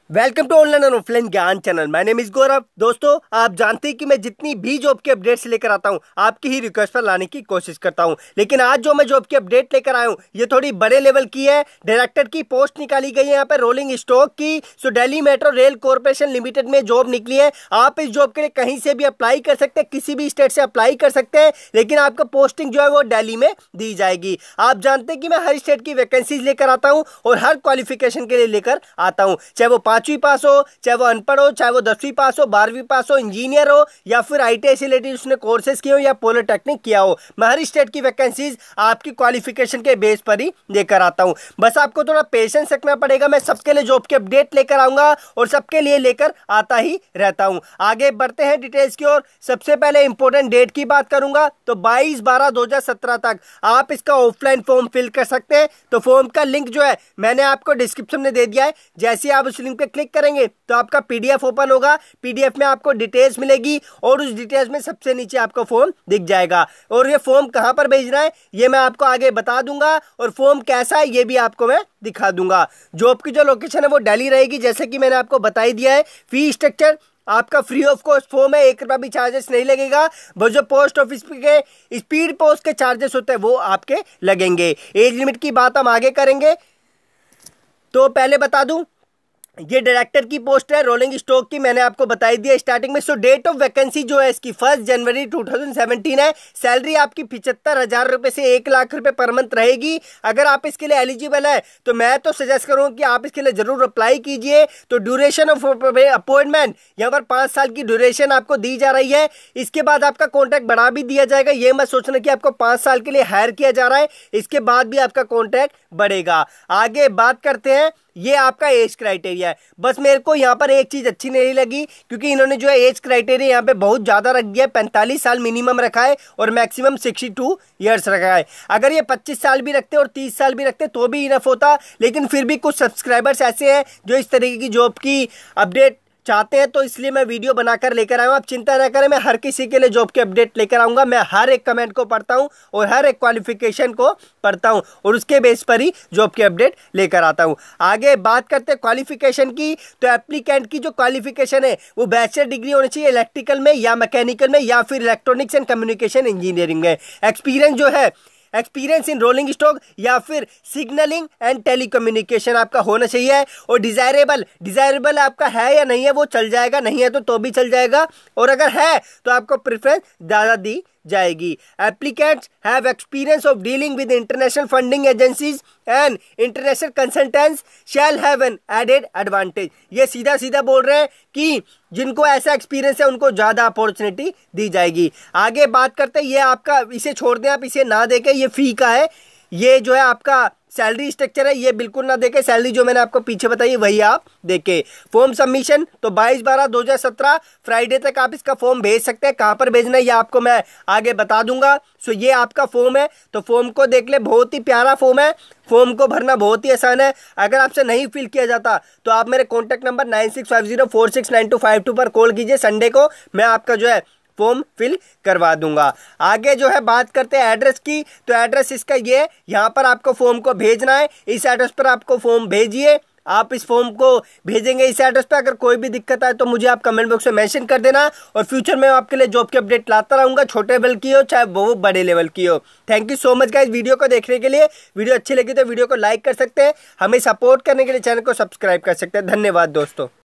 Welcome to online और offline Gyan channel. My name is Gaurav. दोस्तों, आप जानते हैं कि मैं जितनी भी जॉब के अपडेट्स लेकर आता हूं आपकी ही रिक्वेस्ट पर लाने की कोशिश करता हूं, लेकिन आज जो मैं जॉब की अपडेट लेकर आया हूं ये थोड़ी बड़े लेवल की है। डायरेक्टर की पोस्ट निकाली गई है यहाँ पे रोलिंग स्टॉक की। So Delhi metro rail corporation limited में जॉब निकली है। आप इस जॉब के लिए कहीं से भी अप्लाई कर सकते हैं, किसी भी स्टेट से अप्लाई कर सकते हैं, लेकिन आपका पोस्टिंग जो है वो दिल्ली में दी जाएगी। आप जानते हैं कि मैं हर स्टेट की वैकेंसीज लेकर आता हूं और हर क्वालिफिकेशन के लिए लेकर आता हूं, चाहे वो 5वीं पास हो, चाहे वो अनपढ़ हो, चाहे वो 10वीं पास हो, 12वीं पास हो, इंजीनियर हो, या फिर ITI से रिलेटेड उसने कोर्सेज किए हो या पॉलिटेक्निक किया हो। मैं हर स्टेट की वैकेंसीज आपकी क्वालिफिकेशन के बेस पर ही लेकर आता हूं। बस आपको थोड़ा पेशेंस रखना पड़ेगा। मैं सबके लिए जॉब की अपडेट लेकर आऊंगा और सबके लिए लेकर आता ही रहता हूं। आगे बढ़ते हैं डिटेल्स की ओर। सबसे पहले इंपॉर्टेंट डेट की बात करूंगा तो 22/12/2017 तक आप इसका ऑफलाइन फॉर्म फिल कर सकते हैं। तो फॉर्म का लिंक जो है मैंने आपको डिस्क्रिप्शन में दे दिया है। जैसे आप उस लिंक पे क्लिक करेंगे तो आपका PDF ओपन होगा। PDF में आपको डिटेल्स मिलेगी और उस डिटेल्स में सबसे नीचे आपको फॉर्म दिख जाएगा। और ये फॉर्म कहां पर भेजना है ये मैं आपको आगे बता दूंगा, और फॉर्म कैसा है ये भी आपको मैं दिखा दूंगा। जॉब की जो लोकेशन है वो दिल्ली रहेगी, जैसे कि मैंने आपको बता ही दिया है। फी स्ट्रक्चर आपका फ्री ऑफ कॉस्ट फॉर्म है, 1 रुपया भी चार्जेस नहीं लगेगा। वो जो पोस्ट ऑफिस के स्पीड पोस्ट के चार्जेस होते हैं वो आपके लगेंगे। एज लिमिट की बात हम आगे करेंगे। तो पहले बता दूं, ये डायरेक्टर की पोस्ट है रोलिंग स्टॉक की, मैंने आपको बताई दिया स्टार्टिंग में। सो डेट ऑफ वैकेंसी जो है इसकी 1 जनवरी 2017 है। सैलरी आपकी 75,000 रुपए से 1 लाख रुपए पर मंथ रहेगी। अगर आप इसके लिए एलिजिबल है तो मैं तो सजेस्ट करूंगा कि आप इसके लिए जरूर अप्लाई कीजिए। तो ड्यूरेशन ऑफ अपॉइंटमेंट यहाँ पर 5 साल की ड्यूरेशन आपको दी जा रही है। इसके बाद आपका कॉन्ट्रैक्ट बढ़ा भी दिया जाएगा। ये मत सोचना कि आपको 5 साल के लिए हायर किया जा रहा है, इसके बाद भी आपका कॉन्ट्रैक्ट बढ़ेगा। आगे बात करते हैं, ये आपका एज क्राइटेरिया है। बस मेरे को यहाँ पर एक चीज अच्छी नहीं लगी, क्योंकि इन्होंने जो है एज क्राइटेरिया यहाँ पे बहुत ज्यादा रख दिया है। 45 साल मिनिमम रखा है और मैक्सिमम 62 ईयर्स रखा है। अगर ये 25 साल भी रखते और 30 साल भी रखते तो भी इनफ होता, लेकिन फिर भी कुछ सब्सक्राइबर्स ऐसे हैं जो इस तरीके की जॉब की अपडेट चाहते हैं, तो इसलिए मैं वीडियो बनाकर लेकर आया हूं। आप चिंता न करें, मैं हर किसी के लिए जॉब की अपडेट लेकर आऊंगा। मैं हर एक कमेंट को पढ़ता हूं और हर एक क्वालिफिकेशन को पढ़ता हूं और उसके बेस पर ही जॉब की अपडेट लेकर आता हूं। आगे बात करते हैं क्वालिफिकेशन की। तो एप्लीकेंट की जो क्वालिफिकेशन है वो बैचलर डिग्री होनी चाहिए इलेक्ट्रिकल में या मैकेनिकल में या फिर इलेक्ट्रॉनिक्स एंड कम्युनिकेशन इंजीनियरिंग में। एक्सपीरियंस जो है, एक्सपीरियंस इन रोलिंग स्टॉक या फिर सिग्नलिंग एंड टेलीकम्युनिकेशन आपका होना चाहिए। और डिजायरेबल आपका है या नहीं है वो चल जाएगा, नहीं है तो भी चल जाएगा, और अगर है तो आपको प्रेफरेंस ज़्यादा दी जाएगी। Applicants have experience of dealing with international funding agencies and international consultants shall have an added advantage. ये सीधा सीधा बोल रहे हैं कि जिनको ऐसा एक्सपीरियंस है उनको ज़्यादा अपॉर्चुनिटी दी जाएगी। आगे बात करते हैं, ये आपका, इसे छोड़ दें आप, इसे ना देखें, ये फी का है। ये जो है आपका सैलरी स्ट्रक्चर है, ये बिल्कुल ना देखे। सैलरी जो मैंने आपको पीछे बताई वही आप देखें। फॉर्म सबमिशन तो 22/12/2017 फ्राइडे तक आप इसका फॉर्म भेज सकते हैं। कहाँ पर भेजना है ये आपको मैं आगे बता दूंगा। सो ये आपका फॉर्म है, तो फॉर्म को देख ले, बहुत ही प्यारा फॉर्म है। फॉर्म को भरना बहुत ही आसान है। अगर आपसे नहीं फिल किया जाता तो आप मेरे कॉन्टैक्ट नंबर 9650469252 पर कॉल कीजिए। संडे को मैं आपका जो है फॉर्म फिल करवा दूंगा। आगे जो है बात करते हैं एड्रेस की। तो एड्रेस इसका ये है, यहाँ पर आपको फॉर्म को भेजना है। इस एड्रेस पर आपको फॉर्म भेजिए। आप इस फॉर्म को भेजेंगे इस एड्रेस पर। अगर कोई भी दिक्कत आए तो मुझे आप कमेंट बॉक्स में मेंशन कर देना, और फ्यूचर में आपके लिए जॉब की अपडेट लाता रहूंगा, छोटे लेवल की हो चाहे वो बड़े लेवल की हो। Thank you so much guys video को देखने के लिए। वीडियो अच्छी लगी तो वीडियो को लाइक कर सकते हैं, हमें सपोर्ट करने के लिए चैनल को सब्सक्राइब कर सकते हैं। धन्यवाद दोस्तों।